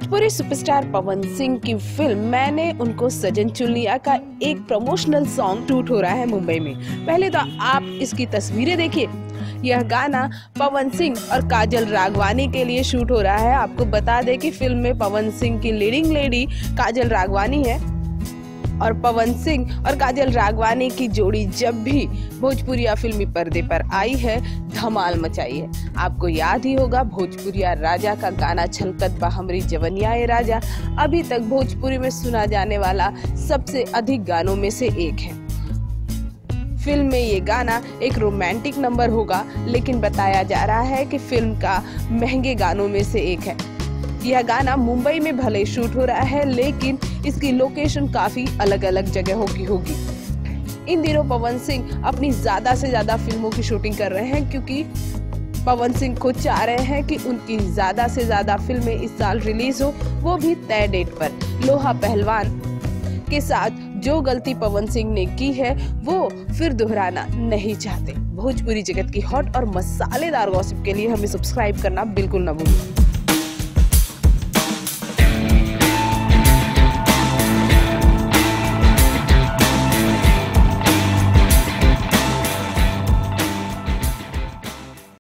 Bhojpuri superstar Pawan Singh की film मैंने उनको सजन चुन लिया का एक प्रमोशनल सॉन्ग शूट हो रहा है मुंबई में। पहले तो आप इसकी तस्वीरें देखिए। यह गाना पवन सिंह और काजल राघवानी के लिए शूट हो रहा है। आपको बता दें कि फिल्म में पवन सिंह की लीडिंग लेडी काजल राघवानी है और पवन सिंह और काजल राघवानी की जोड़ी जब भी भोजपुरिया फिल्मी पर्दे पर आई है धमाल मचाई है। आपको याद ही होगा भोजपुरिया राजा का गाना छलकत बा हमरी जवनिया ए राजा अभी तक भोजपुरी में सुना जाने वाला सबसे अधिक गानों में से एक है। फिल्म में ये गाना एक रोमांटिक नंबर होगा, लेकिन बताया जा रहा है कि फिल्म का महंगे गानों में से एक है। यह गाना मुंबई में भले शूट हो रहा है, लेकिन इसकी लोकेशन काफी अलग अलग जगहों की होगी। इन दिनों पवन सिंह अपनी ज्यादा से ज्यादा फिल्मों की शूटिंग कर रहे हैं, क्योंकि पवन सिंह खुद चाह रहे हैं कि उनकी ज्यादा से ज्यादा फिल्में इस साल रिलीज हो, वो भी तय डेट पर। लोहा पहलवान के साथ जो गलती पवन सिंह ने की है वो फिर दोहराना नहीं चाहते। भोजपुरी जगत की हॉट और मसालेदार गॉसिप के लिए हमें सब्सक्राइब करना बिल्कुल न भूलें।